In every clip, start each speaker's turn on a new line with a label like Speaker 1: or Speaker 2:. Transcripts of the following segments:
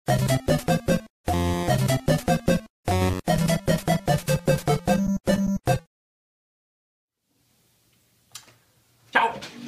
Speaker 1: Ciao!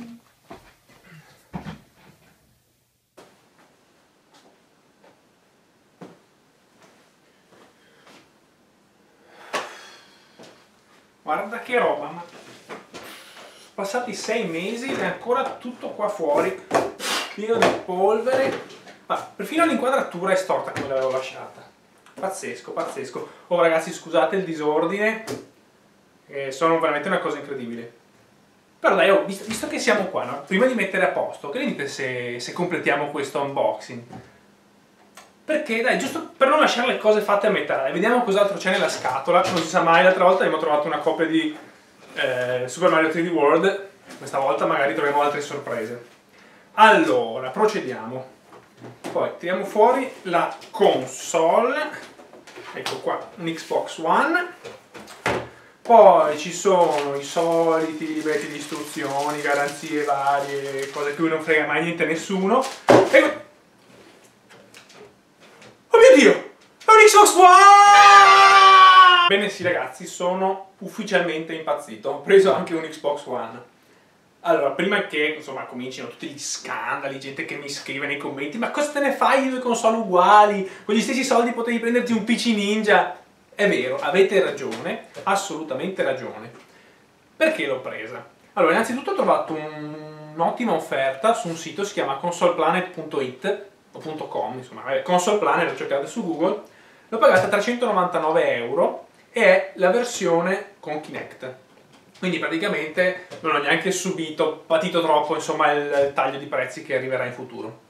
Speaker 1: Guarda che roba, ma passati 6 mesi ed è ancora tutto qua fuori, pieno di polvere, ma perfino l'inquadratura è storta come l'avevo lasciata. Pazzesco, pazzesco. Oh ragazzi, scusate il disordine, sono veramente una cosa incredibile. Però dai, visto che siamo qua, no? Prima di mettere a posto, che ne dite se completiamo questo unboxing? Perché dai, giusto per non lasciare le cose fatte a metà, dai, vediamo cos'altro c'è nella scatola. Non si sa mai, l'altra volta abbiamo trovato una copia di Super Mario 3D World, questa volta magari troviamo altre sorprese. Allora, procediamo. Poi tiriamo fuori la console, ecco qua, un Xbox One. Poi ci sono i soliti libretti di istruzioni, garanzie varie, cose cui non frega mai niente a nessuno. E... oh mio Dio! È un Xbox One! Bene sì ragazzi, sono ufficialmente impazzito. Ho preso anche un Xbox One. Allora, prima che insomma comincino tutti gli scandali, gente che mi scrive nei commenti: ma cosa te ne fai di due console uguali? Con gli stessi soldi potevi prenderti un PC Ninja. È vero, avete ragione, assolutamente ragione. Perché l'ho presa? Allora, innanzitutto ho trovato un'ottima offerta su un sito, si chiama consoleplanet.it o .com, insomma, consoleplanet, lo cercate su Google. L'ho pagata 399 euro e è la versione con Kinect. Quindi praticamente non ho neanche patito troppo, insomma, il taglio di prezzi che arriverà in futuro.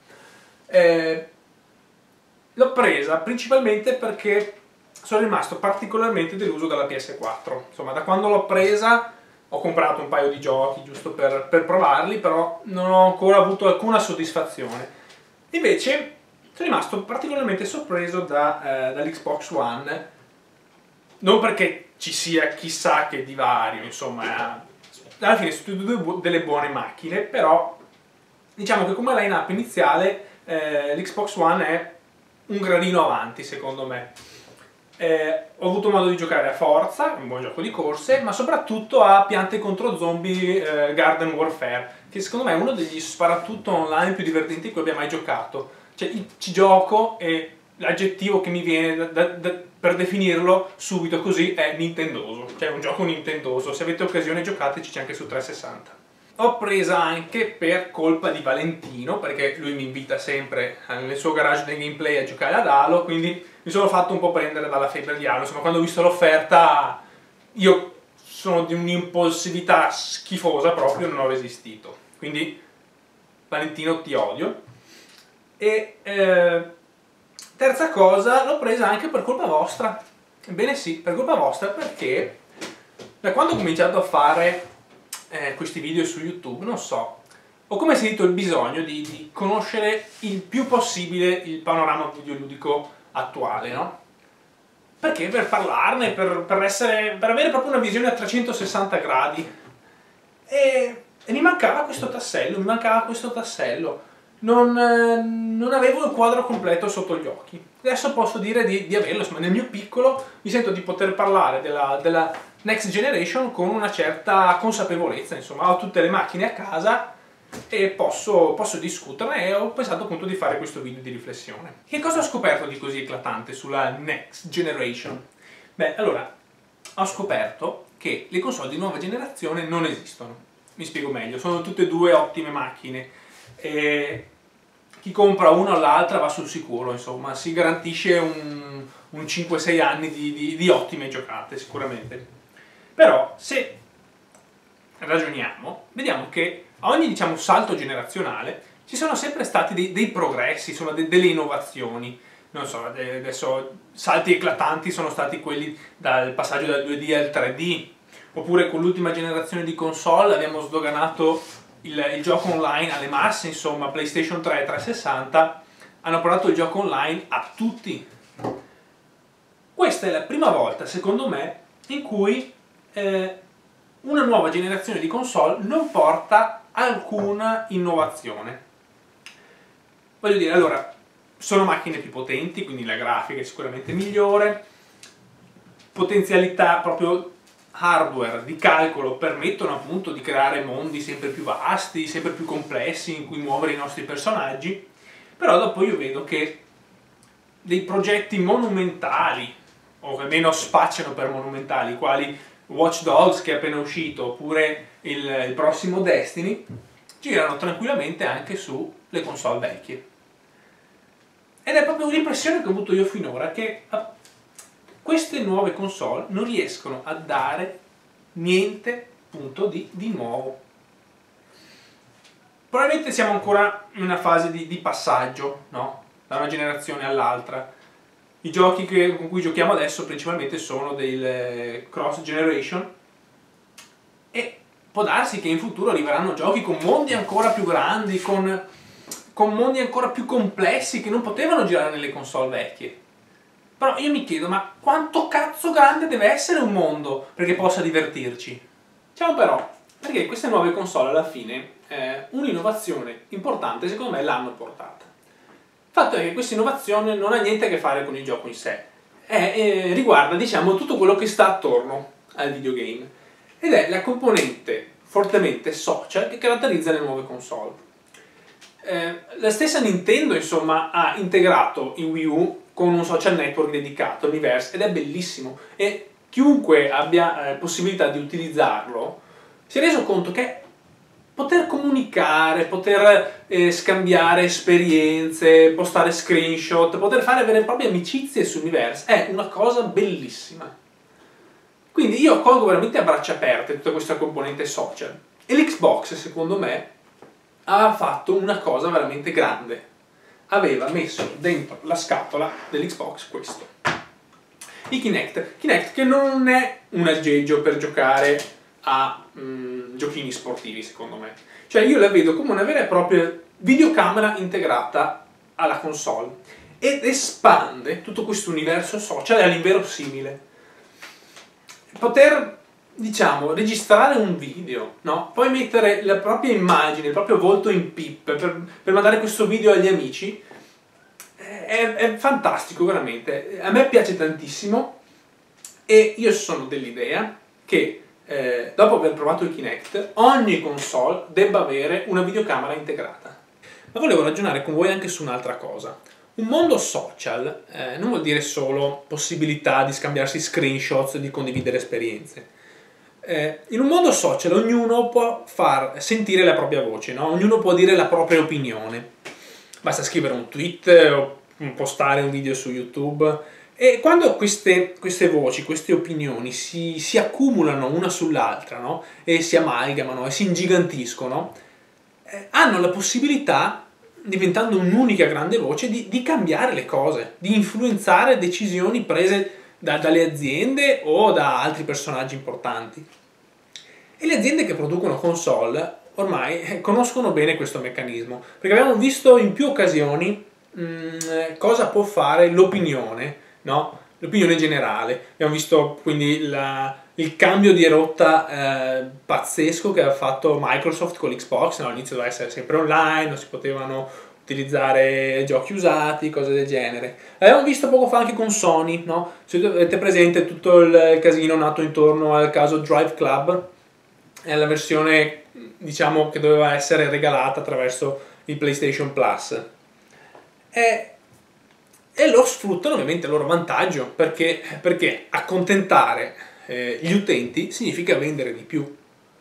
Speaker 1: L'ho presa principalmente perché sono rimasto particolarmente deluso dalla PS4. Insomma, da quando l'ho presa ho comprato un paio di giochi giusto per provarli, però non ho ancora avuto alcuna soddisfazione. Invece sono rimasto particolarmente sorpreso dall'Xbox One, non perché ci sia chissà che divario, insomma, alla fine sono tutte delle buone macchine, però diciamo che come line-up iniziale l'Xbox One è un gradino avanti secondo me. Ho avuto modo di giocare a Forza, un buon gioco di corse, ma soprattutto a Piante contro Zombie Garden Warfare, che secondo me è uno degli sparatutto online più divertenti a cui abbia mai giocato. Cioè, ci gioco e l'aggettivo che mi viene per definirlo subito così è nintendoso. Cioè, è un gioco nintendoso. Se avete occasione giocateci, c'è anche su 360. L'ho presa anche per colpa di Valentino, perché lui mi invita sempre nel suo garage dei gameplay a giocare ad Halo, quindi mi sono fatto un po' prendere dalla febbre di Halo. Insomma, quando ho visto l'offerta, io sono di un'impulsività schifosa proprio, non ho resistito. Quindi, Valentino, ti odio. E terza cosa, l'ho presa anche per colpa vostra. Ebbene sì, per colpa vostra, perché da quando ho cominciato a fare questi video su YouTube, non so, ho come sentito il bisogno di conoscere il più possibile il panorama videoludico attuale, no? Perché? Per parlarne, per avere proprio una visione a 360 gradi. E mi mancava questo tassello, Non avevo il quadro completo sotto gli occhi. Adesso posso dire di averlo, insomma, nel mio piccolo mi sento di poter parlare della Next Generation con una certa consapevolezza, insomma, ho tutte le macchine a casa e posso discuterne e ho pensato appunto di fare questo video di riflessione. Che cosa ho scoperto di così eclatante sulla Next Generation? Beh, allora, ho scoperto che le console di nuova generazione non esistono. Mi spiego meglio, sono tutte e due ottime macchine e chi compra una o l'altra va sul sicuro, insomma, si garantisce un 5-6 anni di ottime giocate, sicuramente. Però, se ragioniamo, vediamo che a ogni, diciamo, salto generazionale ci sono sempre stati dei progressi, insomma, delle innovazioni. Non so, adesso salti eclatanti sono stati quelli dal passaggio dal 2D al 3D, oppure con l'ultima generazione di console abbiamo sdoganato il gioco online alle masse, insomma, PlayStation 3 e 360 hanno portato il gioco online a tutti. Questa è la prima volta, secondo me, in cui una nuova generazione di console non porta alcuna innovazione. Voglio dire, allora, sono macchine più potenti, quindi la grafica è sicuramente migliore, potenzialità proprio hardware di calcolo permettono appunto di creare mondi sempre più vasti, sempre più complessi in cui muovere i nostri personaggi, però dopo io vedo che dei progetti monumentali, o almeno spacciano per monumentali, quali Watch Dogs che è appena uscito, oppure il prossimo Destiny, girano tranquillamente anche sulle console vecchie. Ed è proprio l'impressione che ho avuto io finora, che queste nuove console non riescono a dare niente appunto di nuovo. Probabilmente siamo ancora in una fase di passaggio, no? Da una generazione all'altra. I giochi con cui giochiamo adesso principalmente sono del cross generation e può darsi che in futuro arriveranno giochi con mondi ancora più grandi, con mondi ancora più complessi che non potevano girare nelle console vecchie. Però io mi chiedo, ma quanto cazzo grande deve essere un mondo perché possa divertirci? Ciao però, perché queste nuove console alla fine un'innovazione importante secondo me l'hanno portata. Il fatto è che questa innovazione non ha niente a che fare con il gioco in sé, riguarda diciamo tutto quello che sta attorno al videogame ed è la componente fortemente social che caratterizza le nuove console. La stessa Nintendo insomma ha integrato il Wii U con un social network dedicato, Universe, ed è bellissimo e chiunque abbia possibilità di utilizzarlo si è reso conto che poter comunicare, poter scambiare esperienze, postare screenshot, poter fare vere e proprie amicizie su Universe è una cosa bellissima. Quindi io accolgo veramente a braccia aperte tutta questa componente social e l'Xbox secondo me ha fatto una cosa veramente grande. Aveva messo dentro la scatola dell'Xbox questo. Il Kinect che non è un aggeggio per giocare a giochini sportivi secondo me. Cioè io la vedo come una vera e propria videocamera integrata alla console ed espande tutto questo universo social all'inverosimile. Poter diciamo registrare un video, no? Poi mettere la propria immagine, il proprio volto in pip per mandare questo video agli amici è fantastico veramente. A me piace tantissimo e io sono dell'idea che dopo aver provato il Kinect ogni console debba avere una videocamera integrata. Ma volevo ragionare con voi anche su un'altra cosa. Un mondo social non vuol dire solo possibilità di scambiarsi screenshots e di condividere esperienze. In un mondo social ognuno può far sentire la propria voce, no? Ognuno può dire la propria opinione. Basta scrivere un tweet o postare un video su YouTube e quando queste voci, queste opinioni si accumulano una sull'altra, no? E si amalgamano e si ingigantiscono, hanno la possibilità, diventando un'unica grande voce, di cambiare le cose, di influenzare decisioni prese dalle aziende o da altri personaggi importanti. E le aziende che producono console ormai conoscono bene questo meccanismo, perché abbiamo visto in più occasioni cosa può fare l'opinione, no? L'opinione generale. Abbiamo visto quindi il cambio di rotta pazzesco che ha fatto Microsoft con l'Xbox, no? All'inizio doveva essere sempre online, non si potevano utilizzare giochi usati, cose del genere. L'abbiamo visto poco fa anche con Sony, no? Se avete presente tutto il casino nato intorno al caso Drive Club, è la versione diciamo che doveva essere regalata attraverso il PlayStation Plus. E lo sfruttano ovviamente a loro vantaggio perché accontentare gli utenti significa vendere di più.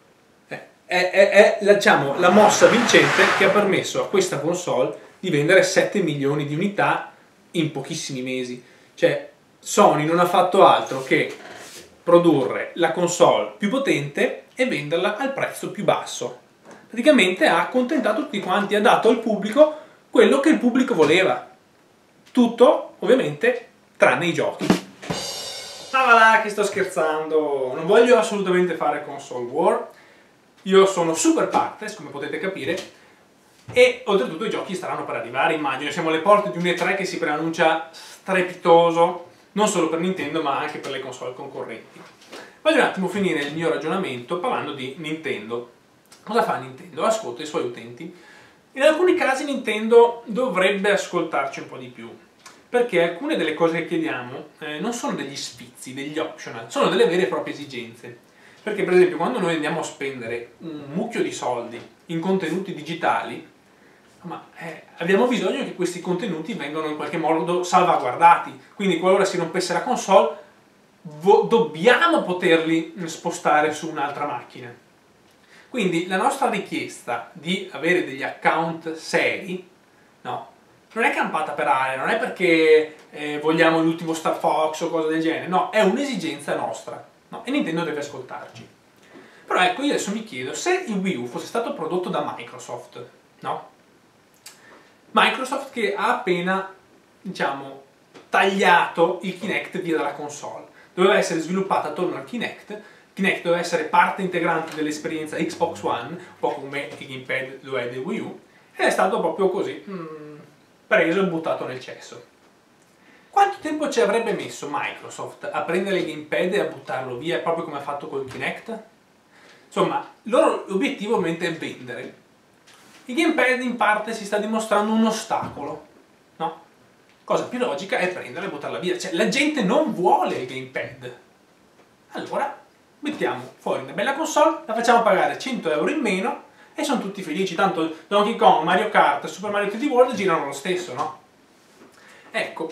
Speaker 1: È diciamo, la mossa vincente che ha permesso a questa console di vendere 7 milioni di unità in pochissimi mesi. Cioè Sony non ha fatto altro che produrre la console più potente e venderla al prezzo più basso. Praticamente ha accontentato tutti quanti, ha dato al pubblico quello che il pubblico voleva. Tutto, ovviamente, tranne i giochi. Ma va là che sto scherzando, non voglio assolutamente fare console war. Io sono super partes, come potete capire, e oltretutto i giochi staranno per arrivare, immagino. Siamo alle porte di un E3 che si preannuncia strepitoso, non solo per Nintendo ma anche per le console concorrenti. Voglio un attimo finire il mio ragionamento parlando di Nintendo. Cosa fa Nintendo? Ascolta i suoi utenti In alcuni casi Nintendo dovrebbe ascoltarci un po' di più, perché alcune delle cose che chiediamo non sono degli sfizi, degli optional, sono delle vere e proprie esigenze. Perché per esempio quando noi andiamo a spendere un mucchio di soldi in contenuti digitali, abbiamo bisogno che questi contenuti vengano in qualche modo salvaguardati, quindi qualora si rompesse la console dobbiamo poterli spostare su un'altra macchina. Quindi la nostra richiesta di avere degli account seri, no, non è campata per aria, non è perché vogliamo l'ultimo Star Fox o cose del genere, no, è un'esigenza nostra, no, e Nintendo deve ascoltarci. Però ecco, io adesso mi chiedo, se il Wii U fosse stato prodotto da Microsoft, no? Microsoft che ha appena, diciamo, tagliato il Kinect via dalla console. Doveva essere sviluppata attorno al Kinect, Kinect doveva essere parte integrante dell'esperienza Xbox One, un po' come il gamepad lo è del Wii U, ed è stato proprio così, preso e buttato nel cesso. Quanto tempo ci avrebbe messo Microsoft a prendere il gamepad e a buttarlo via, proprio come ha fatto col Kinect? Insomma, il loro obiettivo ovviamente è vendere. Il gamepad in parte si sta dimostrando un ostacolo, no? Cosa più logica è prenderla e buttarla via. Cioè, la gente non vuole il gamepad. Allora, mettiamo fuori una bella console, la facciamo pagare 100 euro in meno e sono tutti felici. Tanto Donkey Kong, Mario Kart, Super Mario 3D World girano lo stesso, no? Ecco,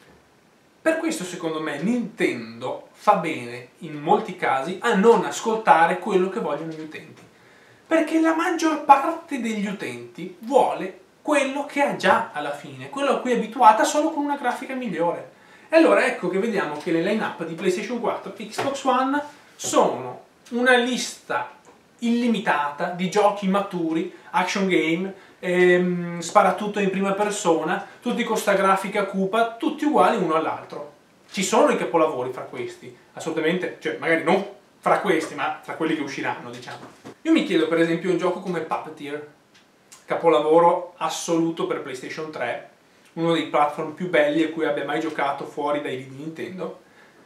Speaker 1: per questo secondo me Nintendo fa bene, in molti casi, a non ascoltare quello che vogliono gli utenti. Perché la maggior parte degli utenti vuole quello che ha già alla fine, quello a cui è abituata solo con una grafica migliore. E allora ecco che vediamo che le line-up di PlayStation 4 e Xbox One sono una lista illimitata di giochi maturi, action game, sparatutto in prima persona, tutti con sta grafica cupa, tutti uguali uno all'altro. Ci sono i capolavori fra questi, assolutamente, cioè magari non fra questi, ma tra quelli che usciranno, diciamo. Io mi chiedo per esempio un gioco come Puppeteer, capolavoro assoluto per PlayStation 3, uno dei platform più belli a cui abbia mai giocato fuori dai di Nintendo,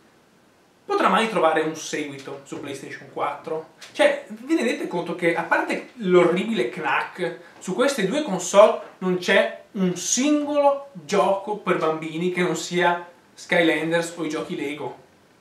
Speaker 1: potrà mai trovare un seguito su PlayStation 4? Cioè, vi rendete conto che, a parte l'orribile Knack, su queste due console non c'è un singolo gioco per bambini che non sia Skylanders o i giochi Lego?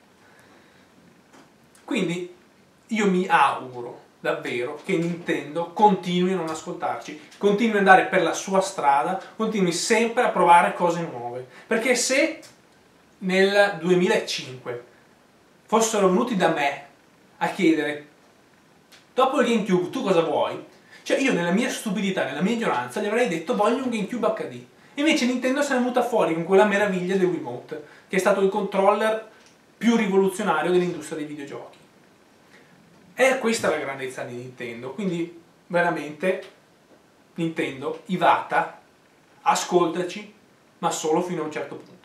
Speaker 1: Quindi io mi auguro davvero che Nintendo continui a non ascoltarci, continui ad andare per la sua strada, continui sempre a provare cose nuove. Perché se nel 2005 fossero venuti da me a chiedere, dopo il GameCube tu cosa vuoi? Cioè io nella mia stupidità, nella mia ignoranza gli avrei detto voglio un GameCube HD. Invece Nintendo se ne è venuta fuori con quella meraviglia del Wiimote, che è stato il controller più rivoluzionario dell'industria dei videogiochi. E questa è la grandezza di Nintendo, quindi veramente Nintendo, Iwata, ascoltaci, ma solo fino a un certo punto.